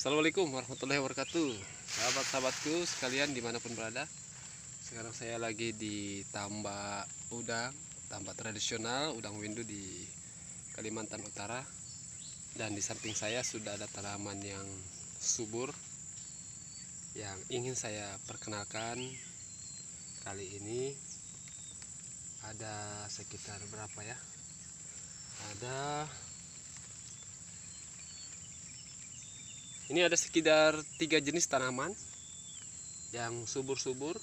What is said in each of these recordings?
Assalamualaikum warahmatullahi wabarakatuh. Sahabat-sahabatku sekalian dimanapun berada. Sekarang saya lagi di tambak udang, tambak tradisional udang windu di Kalimantan Utara. Dan di samping saya sudah ada tanaman yang subur yang ingin saya perkenalkan. Kali ini ada sekitar berapa ya? Ini ada sekitar 3 jenis tanaman yang subur-subur.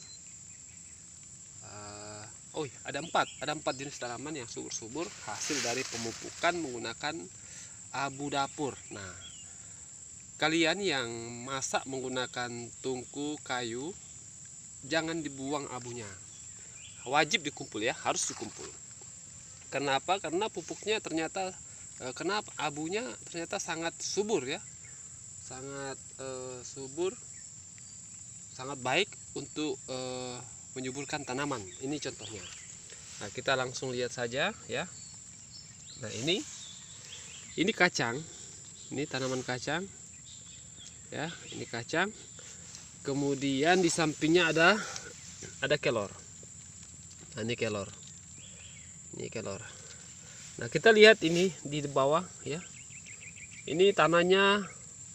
Ada empat jenis tanaman yang subur-subur hasil dari pemupukan menggunakan abu dapur. Nah, kalian yang masak menggunakan tungku kayu, jangan dibuang abunya. Wajib dikumpul ya, harus dikumpul. Kenapa? Karena pupuknya ternyata kenapa abunya ternyata sangat subur ya. Sangat subur, sangat baik untuk menyuburkan tanaman. Ini contohnya. Nah, kita langsung lihat saja ya. Nah, ini kacang. Ini tanaman kacang. Ya, ini kacang. Kemudian di sampingnya ada kelor. Nah, ini kelor. Ini kelor. Nah, kita lihat ini di bawah ya. Ini tanahnya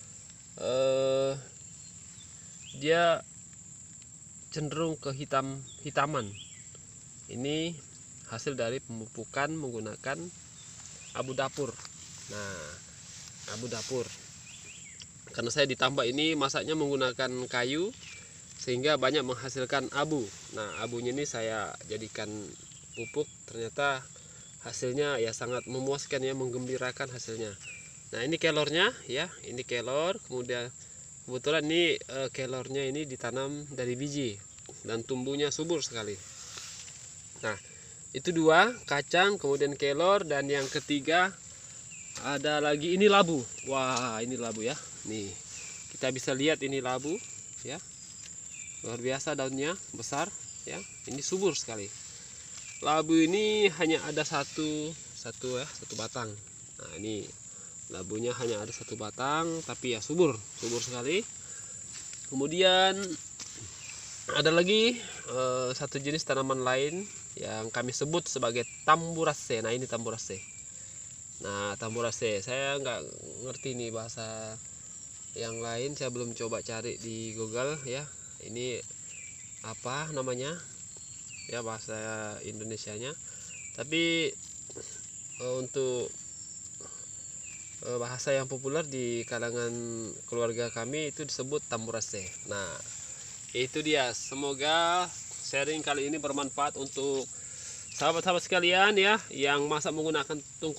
dia cenderung ke hitaman. Ini hasil dari pemupukan menggunakan abu dapur. Nah, abu dapur. Karena saya ditambah ini masaknya menggunakan kayu sehingga banyak menghasilkan abu. Nah, abunya ini saya jadikan pupuk. Ternyata hasilnya ya sangat memuaskan ya, menggembirakan hasilnya. Nah, ini kelornya ya, ini kelor. Kebetulan ini kelornya ini ditanam dari biji dan tumbuhnya subur sekali. Nah, itu dua, kacang, kemudian kelor, dan yang ketiga ada lagi ini labu. Wah, ini labu ya. Nih, kita bisa lihat ini labu ya. Luar biasa daunnya, besar ya. Ini subur sekali. Labu ini hanya ada satu batang. Nah, ini labunya hanya ada satu batang, tapi ya subur sekali. Kemudian ada lagi satu jenis tanaman lain yang kami sebut sebagai tamburaceae. Nah, ini tamburaceae. Nah, tamburaceae saya nggak ngerti nih bahasa yang lain, saya belum coba cari di Google ya. Ini apa namanya? Ya, bahasa Indonesianya. Tapi untuk bahasa yang populer di kalangan keluarga kami itu disebut tamburaceae. Nah, itu dia. Semoga sharing kali ini bermanfaat untuk sahabat-sahabat sekalian ya, yang masak menggunakan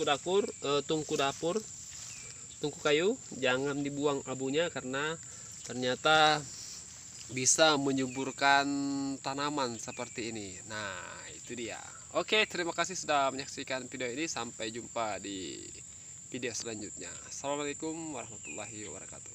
tungku kayu. Jangan dibuang abunya karena ternyata bisa menyuburkan tanaman seperti ini. Nah, itu dia. Oke, terima kasih sudah menyaksikan video ini. Sampai jumpa di video selanjutnya. Assalamualaikum warahmatullahi wabarakatuh.